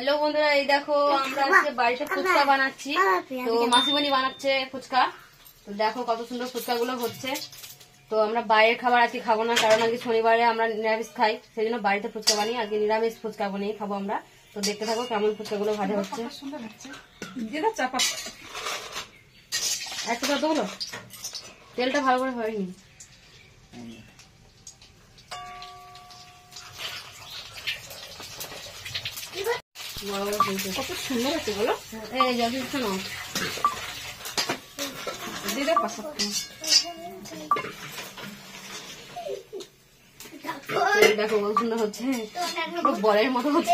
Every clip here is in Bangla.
হ্যালো বন্ধুরা, এই দেখো আমরা আজকে বাড়িতে ফুচকা বানাচ্ছি। তো মাসিমণি বানাচ্ছে ফুচকা। তো দেখো কত সুন্দর ফুচকা গুলো হচ্ছে। তো আমরা বাইরের খাবার আজকে খাবো না, কারণ আজকে শনিবারে আমরা নিরামিষ খাই, সেই জন্য বাড়িতে ফুচকা বানিয়ে আজকে নিরামিষ ফুচকা বানিয়ে খাবো আমরা। তো দেখতে থাকো কেমন ফুচকা গুলো ভাজা হচ্ছে। একটা কথা বলো, তেলটা ভালো করে হয়নি। কত সুন্দর আছে বলো। এই যদি শোনো দিদা পাশা দেখো কত সুন্দর হচ্ছে, বলের মতো হচ্ছে।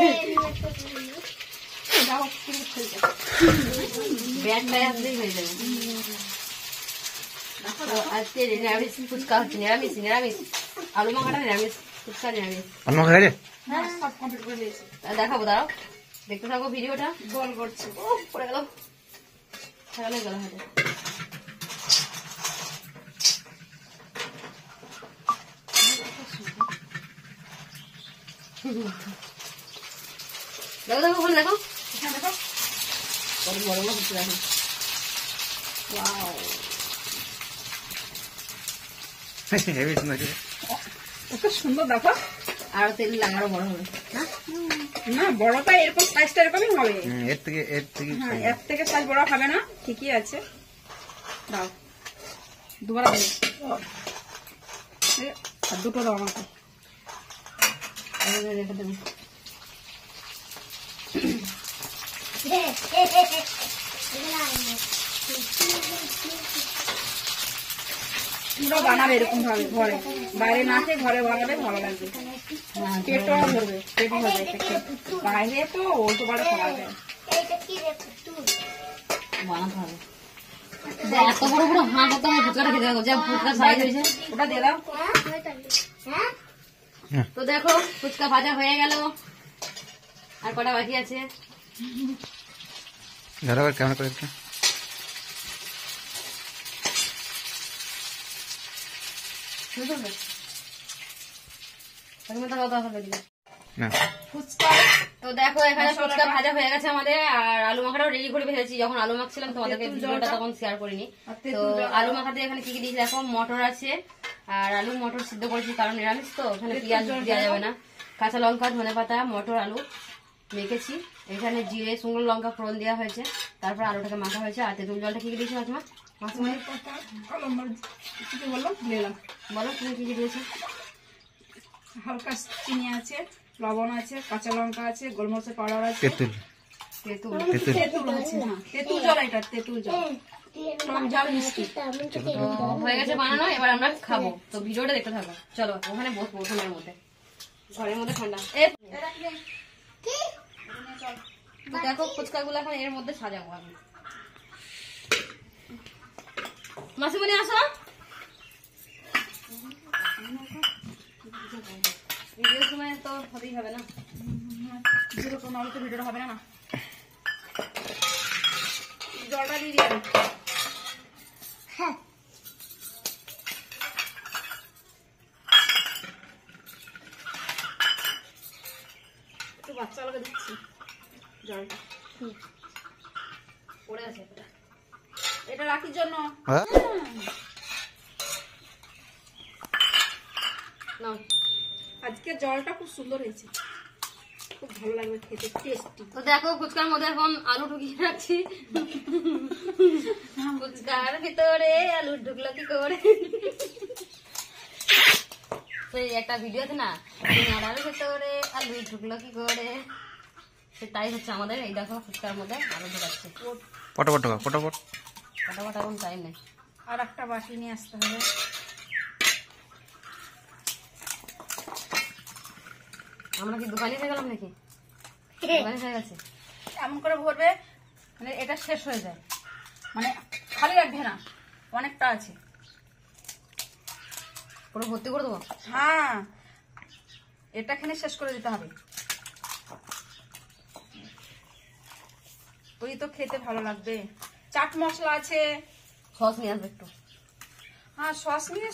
ব্যাগটাই আসলেই হয়ে যাবে। আজকে নিরামিষ ফুচকা হচ্ছে, নিরামিষ নিরামিষ আলু মাখাটা নিরামিষ, ফুচকা নিরামিষ। দেখাবো, দাঁড়াও দেখতে থাকো ভিডিওটা। বল করছে পড়ে গেল, গেল গেল হাতে। দেখো দেখো ওখানে দেখো, দেখো কত বড় বড় হচ্ছে দেখো। ওয়াও, কত সুন্দর দেখো। আরো তেল লাগারও বড় হবে না, বড়টা এরকম সাইজটা এরকমই হবে। এর থেকে সাইজ বড় হবে না, ঠিকই আছে। দাও দুবার আর দুটো দাও আমাকে। রেখে দেবো। তোমরা বানাবে এরকম ভাবে ঘরে, বাইরে না খেয়ে ঘরে বানাবে, ভালো লাগবে। পেটও ধরবে, পেট ভরবে। বাইরে তো উল্টো পাল্টা খাওয়া যায়। বানাতে হবে। এত বড় বড় হাঁ হতে হবে ফুচকাটা খেতে হবে, যা ফুচকা সাইজ হয়েছে। ওটা দিয়ে দাও। তো দেখো ফুচকা ভাজা হয়ে গেল, আর কটা বাকি আছে। কেমন করে ফুচকা তো দেখো এখানে ফুচকা ভাজা হয়ে গেছে আমাদের, আর আলু মাখাটাও রেডি করে ফেলেছি। যখন আলু মাখছিলাম তোমাদেরকে ভিডিওটা তখন শেয়ার করিনি। তো আলু মাখাতে এখানে কি কি দিয়েছি দেখো, মটর আছে, আর আলু মটর সিদ্ধ করেছি, কারণ নিরামিষ তো ওখানে পেঁয়াজ দেওয়া যাবে না। কাঁচা লঙ্কা, ধনেপাতা, মটর, আলু মেখেছি। এখানে জিরে, শুকনো লঙ্কা ফোড়ন দেওয়া হয়েছে, তারপর আলুটাকে মাখা হয়েছে। আর তেঁতুল জলটা কি কি দিয়েছি মাসিমা? বলো তুমি কি কি দিয়েছো? হালকা চিনি আছে, লবণ আছে, কাঁচা লঙ্কা আছে, গোলমরিচের পাউডার আছে, তেঁতুল আছে। তেঁতুল জল, এটা তেঁতুল জল, টক জল মিষ্টি। তো হয়ে গেছে বানানো, এবার আমরা খাবো। তো ভিডিওটা দেখতে থাকো। চলো ওখানে বসবো, ওখানের মধ্যে, ঘরের মধ্যে ঠান্ডা। তো দেখো ফুচকা গুলো এখন এর মধ্যে সাজাবো আমি। মাসিমণি আসো, ভিডিওর সময় তো হতেই হবে না, যেরকম নাহলে তো ভিডিওটা হবে না। জলটা দিয়ে দিই। একটু বাচ্চাগুলোকে দিচ্ছি জলটা। পড়ে আছে এটা রাখির জন্য। না, আজকে জলটা খুব সুন্দর হয়েছে, খুব ভালো লাগবে খেতে, টেস্টি। তো দেখো ফুচকার মধ্যে এখন আলু ঢুকিয়ে রাখছি। ফুচকার ভিতরে আলু ঢুকলো কি করে? সেই একটা ভিডিও আছে না, আলুর ভিতরে আলু ঢুকলো কি করে, সেটাই হচ্ছে আমাদের। এই দেখো ফুচকার মধ্যে আলু ঢুকাচ্ছে। ফটাফট এখন টাইম নেই। আর একটা বাটি নিয়ে আসতে হবে। আমরা কি দোকানে হয়ে গেলাম নাকি? দোকানে হয়ে গেছে। এমন করে ভরবে মানে এটা শেষ হয়ে যায়, মানে খালি রাখবে না, অনেকটা আছে। পুরো ভর্তি করে দেবো? হ্যাঁ, এটা এখানে শেষ করে দিতে হবে। ওই তো খেতে ভালো লাগবে। চাট মশলা আছে, সস নিয়ে আসবে একটু। হ্যাঁ সস নিয়ে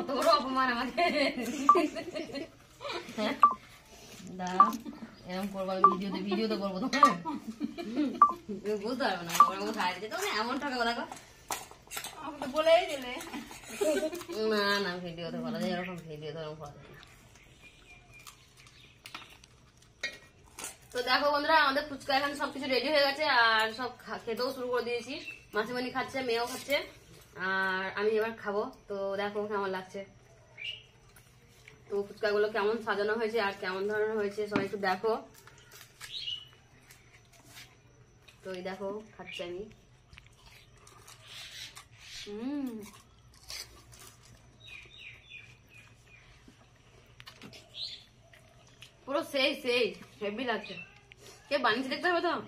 কত বড় অপমান আমাকে। হ্যাঁ দাঁড়া, এরকম করবো আমি ভিডিওতে করবো তোমার, বুঝতে পারবে না ওর মতো খাই দিতে এমন টাকা কথা। আমি তো বলেই দিলে। না না ভিডিওতে বলা যায়, এরকম ভিডিওতে এরকম করা যায়। তো দেখো বন্ধুরা, আমাদের ফুচকা এখন সবকিছু রেডি হয়ে গেছে আর সব খেতেও শুরু করে দিয়েছি। মাসিমণি খাচ্ছে, মেয়েও খাচ্ছে, আর আমি এবার খাবো। তো দেখো কেমন লাগছে, তো ফুচকাগুলো কেমন সাজানো হয়েছে আর কেমন ধরনের হয়েছে সবাই একটু দেখো। তো এই দেখো খাচ্ছি আমি। পুরো সেই সেই হেভি লাগছে। কে বানিয়েছে দেখতে হবে তো,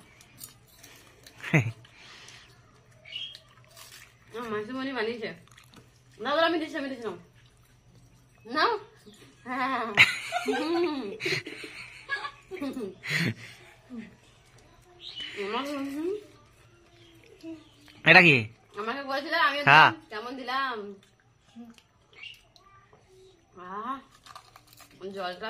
মাসিমণি বানিয়েছে। না দাদা আমি দিচ্ছিলাম না। এটা কি আমাকে বলেছিল, আমি কেমন দিলাম জলটা।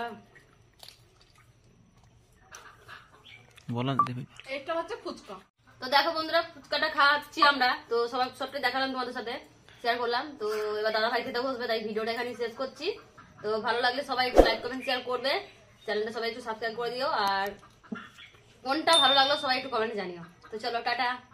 বলো এটা হচ্ছে ফুচকা। তো দেখো বন্ধুরা, ফুচকাটা খাচ্ছি আমরা, তো সবটাই দেখালাম তোমাদের সাথে, শেয়ার করলাম। তো এবার দাদা ভাই খেতে বসবে, তাই ভিডিওটা এখানে শেষ করছি। তো ভালো লাগলে সবাই একটু লাইক কমেন্ট শেয়ার করবে, চ্যানেলটা সবাই একটু সাবস্ক্রাইব করে দিও, আর কোনটা ভালো লাগলো সবাই একটু কমেন্টে জানিও। তো চলো টাটা।